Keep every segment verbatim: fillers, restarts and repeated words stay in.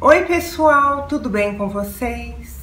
Oi pessoal, tudo bem com vocês?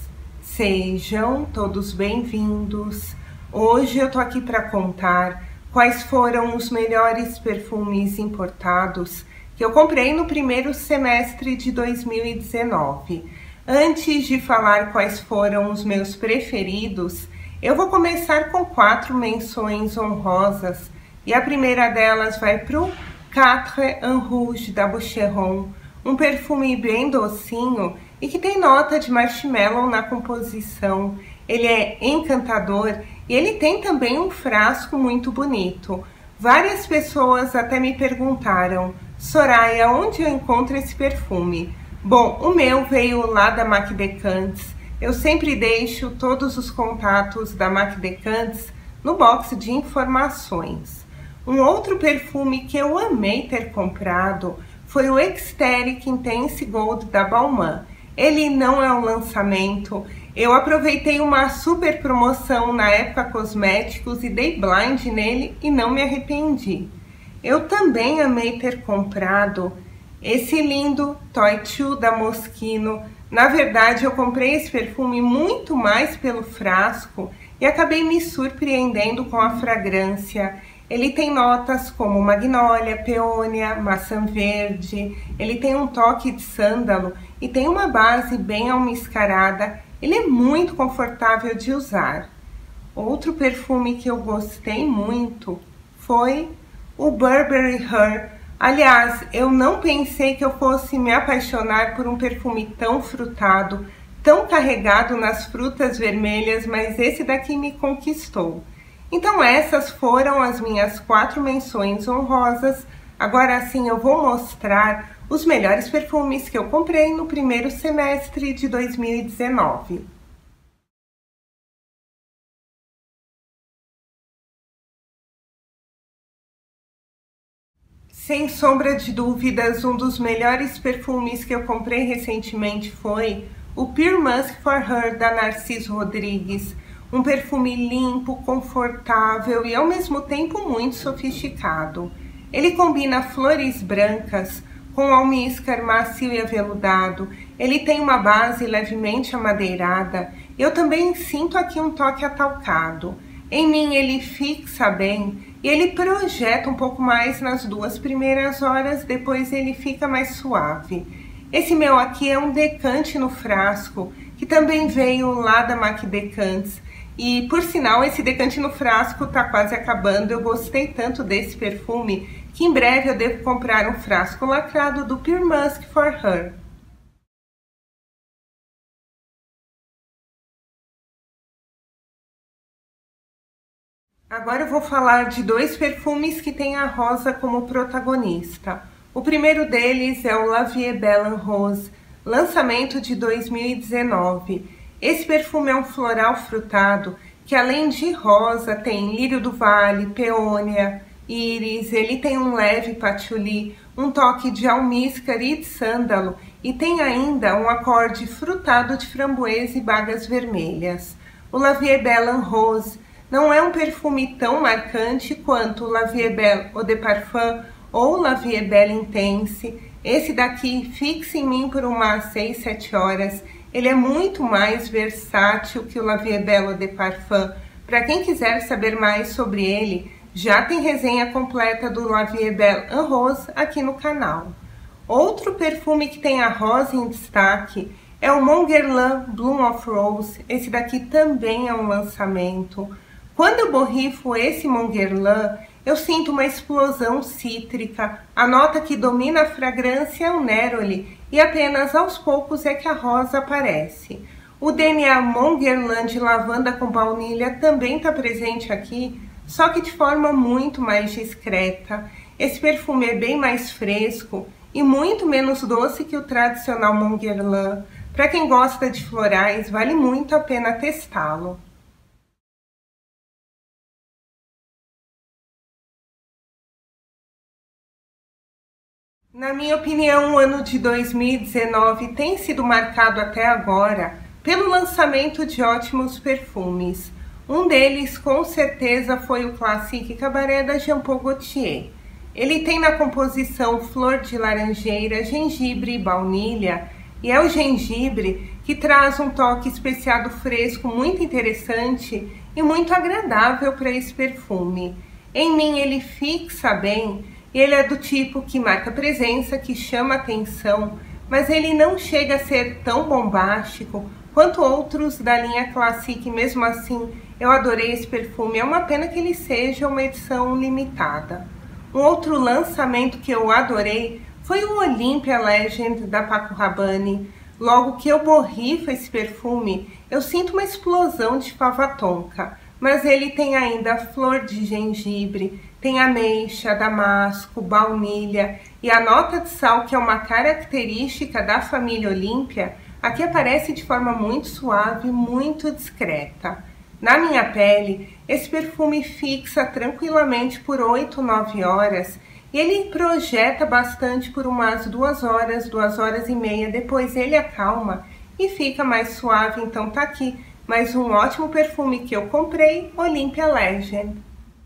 Sejam todos bem-vindos. Hoje eu tô aqui para contar quais foram os melhores perfumes importados que eu comprei no primeiro semestre de dois mil e dezenove. Antes de falar quais foram os meus preferidos, eu vou começar com quatro menções honrosas e a primeira delas vai para o Quatre en Rouge da Boucheron, um perfume bem docinho e que tem nota de marshmallow na composição. Ele é encantador e ele tem também um frasco muito bonito. Várias pessoas até me perguntaram: Soraya, onde eu encontro esse perfume? Bom, o meu veio lá da Mac Decants. Eu sempre deixo todos os contatos da Mac Decants no box de informações. Um outro perfume que eu amei ter comprado foi o Ecstatic Intense Gold da Balmain. Ele não é um lançamento, eu aproveitei uma super promoção na Época Cosméticos e dei blind nele e não me arrependi. Eu também amei ter comprado esse lindo Toy Two da Moschino. Na verdade, eu comprei esse perfume muito mais pelo frasco e acabei me surpreendendo com a fragrância. Ele tem notas como magnólia, peônia, maçã verde, ele tem um toque de sândalo e tem uma base bem almiscarada. Ele é muito confortável de usar. Outro perfume que eu gostei muito foi o Burberry Her. Aliás, eu não pensei que eu fosse me apaixonar por um perfume tão frutado, tão carregado nas frutas vermelhas, mas esse daqui me conquistou. Então essas foram as minhas quatro menções honrosas. Agora sim eu vou mostrar os melhores perfumes que eu comprei no primeiro semestre de dois mil e dezenove. Sem sombra de dúvidas, um dos melhores perfumes que eu comprei recentemente foi o Pure Musk for Her da Narciso Rodrigues. Um perfume limpo, confortável e ao mesmo tempo muito sofisticado. Ele combina flores brancas com almíscar macio e aveludado. Ele tem uma base levemente amadeirada. Eu também sinto aqui um toque atalcado. Em mim ele fixa bem e ele projeta um pouco mais nas duas primeiras horas, depois ele fica mais suave. Esse meu aqui é um decante no frasco, que também veio lá da Mac Decants. E, por sinal, esse decante no frasco tá quase acabando. Eu gostei tanto desse perfume que em breve eu devo comprar um frasco lacrado do Pure Musk for Her. Agora eu vou falar de dois perfumes que têm a rosa como protagonista. O primeiro deles é o La Vie Belle en Rose, lançamento de dois mil e dezenove. Esse perfume é um floral frutado que, além de rosa, tem lírio do vale, peônia, íris. Ele tem um leve patchouli, um toque de almíscar e de sândalo e tem ainda um acorde frutado de framboesa e bagas vermelhas. O La Vie Belle en Rose não é um perfume tão marcante quanto o La Vie Belle Eau de Parfum ou La Vie Belle Intense. Esse daqui fixa em mim por umas seis, sete horas. Ele é muito mais versátil que o La Vie Belle Eau de Parfum. Para quem quiser saber mais sobre ele, já tem resenha completa do La Vie Belle en Rose aqui no canal. Outro perfume que tem a rosa em destaque é o Mon Guerlain Bloom of Rose. Esse daqui também é um lançamento. Quando eu borrifo esse Mon Guerlain, eu sinto uma explosão cítrica. A nota que domina a fragrância é o Neroli e apenas aos poucos é que a rosa aparece. O D N A Mon Guerlain de lavanda com baunilha também está presente aqui, só que de forma muito mais discreta. Esse perfume é bem mais fresco e muito menos doce que o tradicional Mon Guerlain. Para quem gosta de florais, vale muito a pena testá-lo. Na minha opinião, o ano de dois mil e dezenove tem sido marcado até agora pelo lançamento de ótimos perfumes. Um deles, com certeza, foi o Classique Cabaret da Jean Paul Gaultier. Ele tem na composição flor de laranjeira, gengibre e baunilha E é o gengibre que traz um toque especiado fresco muito interessante e muito agradável para esse perfume. Em mim ele fixa bem, e ele é do tipo que marca presença, que chama atenção, mas ele não chega a ser tão bombástico quanto outros da linha Classique. Mesmo assim, eu adorei esse perfume. É uma pena que ele seja uma edição limitada. Um outro lançamento que eu adorei foi o Olympia Legend da Paco Rabanne. Logo que eu borrifo esse perfume, eu sinto uma explosão de fava tonka, mas ele tem ainda flor de gengibre, tem ameixa, damasco, baunilha e a nota de sal, que é uma característica da família Olympia, aqui aparece de forma muito suave, muito discreta. Na minha pele, esse perfume fixa tranquilamente por oito, nove horas e ele projeta bastante por umas duas horas, duas horas e meia. Depois ele acalma e fica mais suave. Então tá aqui mais um ótimo perfume que eu comprei, Olympia Legend.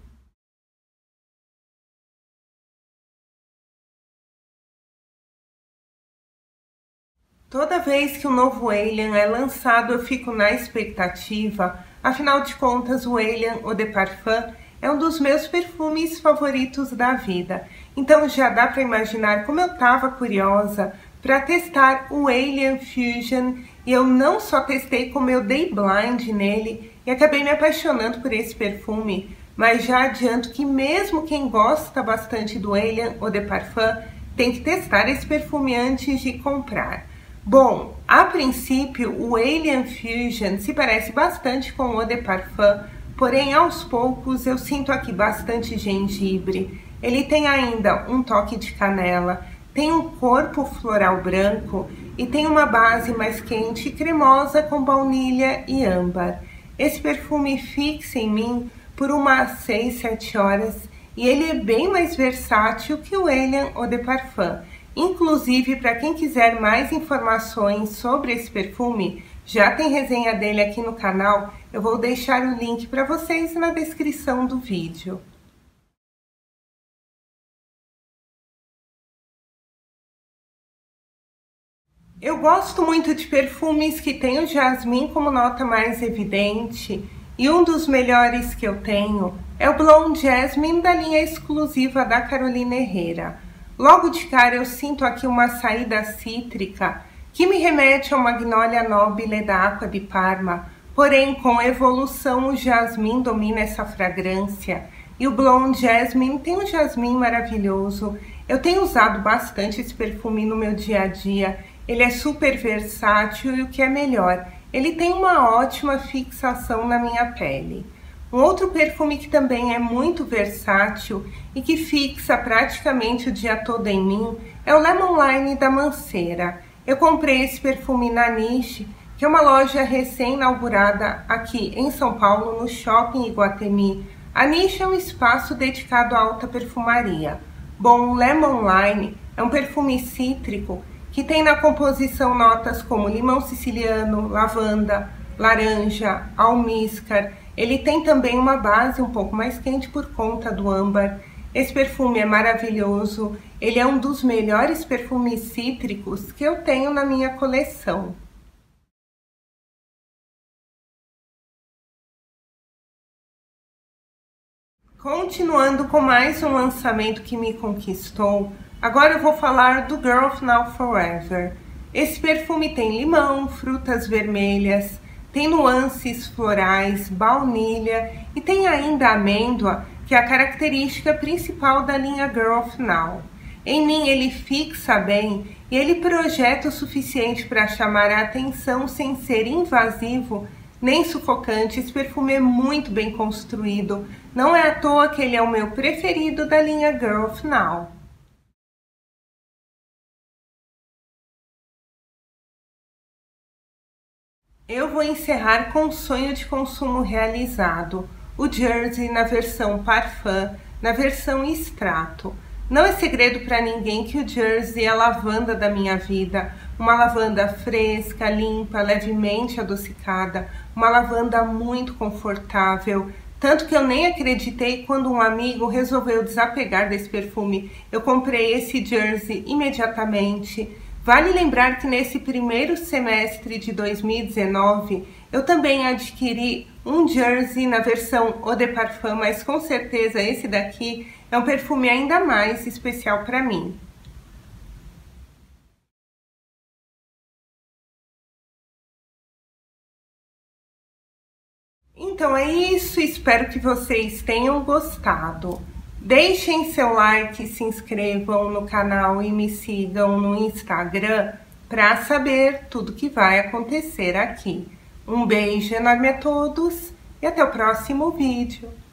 Toda vez que um novo Alien é lançado, eu fico na expectativa. Afinal de contas, o Alien Eau de Parfum é um dos meus perfumes favoritos da vida. Então já dá para imaginar como eu estava curiosa para testar o Alien Fusion. E eu não só testei, como eu dei blind nele e acabei me apaixonando por esse perfume. Mas já adianto que mesmo quem gosta bastante do Alien Eau de Parfum tem que testar esse perfume antes de comprar. Bom, a princípio o Alien Fusion se parece bastante com o Eau de Parfum, porém aos poucos eu sinto aqui bastante gengibre. Ele tem ainda um toque de canela, tem um corpo floral branco e tem uma base mais quente e cremosa com baunilha e âmbar. Esse perfume fixa em mim por umas seis, sete horas e ele é bem mais versátil que o Alien Eau de Parfum. Inclusive, para quem quiser mais informações sobre esse perfume, já tem resenha dele aqui no canal. Eu vou deixar o link para vocês na descrição do vídeo. Eu gosto muito de perfumes que tem o jasmim como nota mais evidente, e um dos melhores que eu tenho é o Blonde Jasmine da linha exclusiva da Carolina Herrera. Logo de cara eu sinto aqui uma saída cítrica que me remete ao Magnolia Nobile da Acqua di Parma, porém com evolução o jasmim domina essa fragrância e o Blonde Jasmine tem um jasmim maravilhoso. Eu tenho usado bastante esse perfume no meu dia a dia, ele é super versátil e o que é melhor, ele tem uma ótima fixação na minha pele. Um outro perfume que também é muito versátil e que fixa praticamente o dia todo em mim é o Lemon Lime da Mancera. Eu comprei esse perfume na Niche, que é uma loja recém-inaugurada aqui em São Paulo, no Shopping Iguatemi. A Niche é um espaço dedicado à alta perfumaria. Bom, o Lemon Lime é um perfume cítrico que tem na composição notas como limão siciliano, lavanda, laranja, almíscar. Ele tem também uma base um pouco mais quente por conta do âmbar. Esse perfume é maravilhoso, ele é um dos melhores perfumes cítricos que eu tenho na minha coleção. Continuando com mais um lançamento que me conquistou, agora eu vou falar do Girl of Now Forever. Esse perfume tem limão, frutas vermelhas, tem nuances florais, baunilha e tem ainda amêndoa, que é a característica principal da linha Girl of Now. Em mim ele fixa bem e ele projeta o suficiente para chamar a atenção sem ser invasivo nem sufocante. Esse perfume é muito bem construído, não é à toa que ele é o meu preferido da linha Girl of Now. Eu vou encerrar com um sonho de consumo realizado, o Jersey na versão Parfum, na versão extrato. Não é segredo para ninguém que o Jersey é a lavanda da minha vida, uma lavanda fresca, limpa, levemente adocicada, uma lavanda muito confortável, tanto que eu nem acreditei quando um amigo resolveu desapegar desse perfume. Eu comprei esse Jersey imediatamente. Vale lembrar que nesse primeiro semestre de dois mil e dezenove, eu também adquiri um jersey na versão Eau de Parfum, mas com certeza esse daqui é um perfume ainda mais especial para mim. Então é isso, espero que vocês tenham gostado. Deixem seu like, se inscrevam no canal e me sigam no Instagram para saber tudo que vai acontecer aqui. Um beijo enorme a todos e até o próximo vídeo.